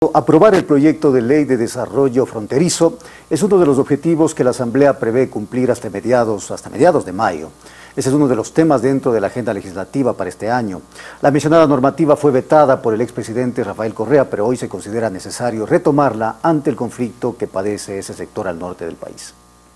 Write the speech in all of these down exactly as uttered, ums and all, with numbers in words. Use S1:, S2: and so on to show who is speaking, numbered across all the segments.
S1: Aprobar el proyecto de ley de desarrollo fronterizo es uno de los objetivos que la Asamblea prevé cumplir hasta mediados, hasta mediados de mayo. Ese es uno de los temas dentro de la agenda legislativa para este año. La mencionada normativa fue vetada por el expresidente Rafael Correa, pero hoy se considera necesario retomarla ante el conflicto que padece ese sector al norte del país.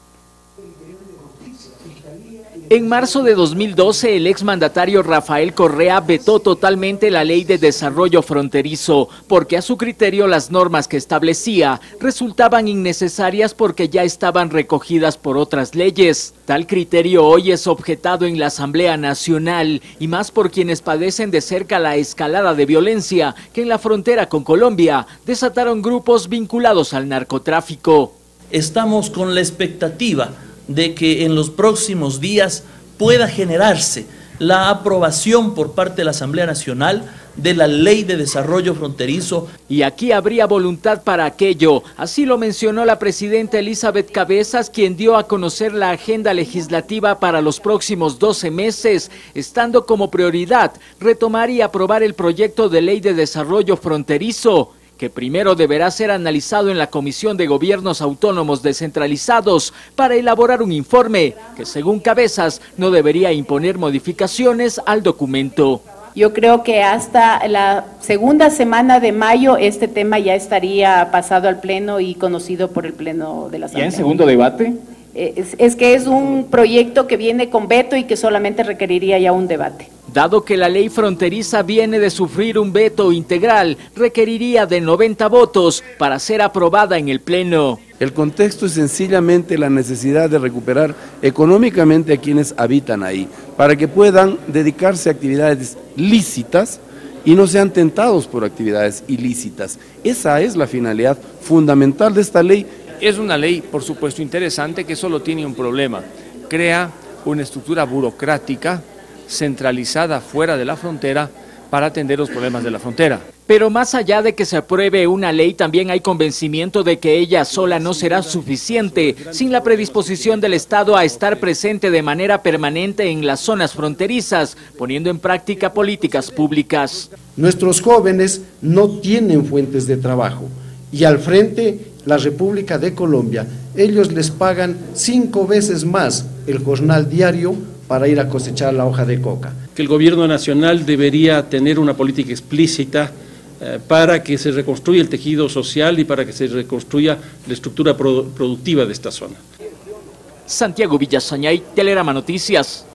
S2: En marzo de dos mil doce, el exmandatario Rafael Correa vetó totalmente la Ley de Desarrollo Fronterizo, porque a su criterio las normas que establecía resultaban innecesarias porque ya estaban recogidas por otras leyes. Tal criterio hoy es objetado en la Asamblea Nacional, y más por quienes padecen de cerca la escalada de violencia que en la frontera con Colombia desataron grupos vinculados al narcotráfico.
S3: Estamos con la expectativa de que en los próximos días pueda generarse la aprobación por parte de la Asamblea Nacional de la Ley de Desarrollo Fronterizo.
S2: Y aquí habría voluntad para aquello, así lo mencionó la presidenta Elizabeth Cabezas, quien dio a conocer la agenda legislativa para los próximos doce meses, estando como prioridad retomar y aprobar el proyecto de Ley de Desarrollo Fronterizo, que primero deberá ser analizado en la Comisión de Gobiernos Autónomos Descentralizados para elaborar un informe que, según Cabezas, no debería imponer modificaciones al documento.
S4: Yo creo que hasta la segunda semana de mayo este tema ya estaría pasado al Pleno y conocido por el Pleno de la Asamblea.
S2: ¿Ya en segundo debate?
S4: Es, es que es un proyecto que viene con veto y que solamente requeriría ya un debate.
S2: Dado que la ley fronteriza viene de sufrir un veto integral, requeriría de noventa votos para ser aprobada en el Pleno.
S5: El contexto es sencillamente la necesidad de recuperar económicamente a quienes habitan ahí, para que puedan dedicarse a actividades lícitas y no sean tentados por actividades ilícitas. Esa es la finalidad fundamental de esta ley.
S6: Es una ley, por supuesto, interesante, que solo tiene un problema. Crea una estructura burocrática centralizada fuera de la frontera para atender los problemas de la frontera.
S2: Pero más allá de que se apruebe una ley, también hay convencimiento de que ella sola no será suficiente sin la predisposición del Estado a estar presente de manera permanente en las zonas fronterizas, poniendo en práctica políticas públicas.
S7: Nuestros jóvenes no tienen fuentes de trabajo y al frente la República de Colombia, ellos les pagan cinco veces más el jornal diario para ir a cosechar la hoja de coca.
S8: Que el gobierno nacional debería tener una política explícita eh, para que se reconstruya el tejido social y para que se reconstruya la estructura produ- productiva de esta zona.
S2: Santiago Villasañay, Telerama Noticias.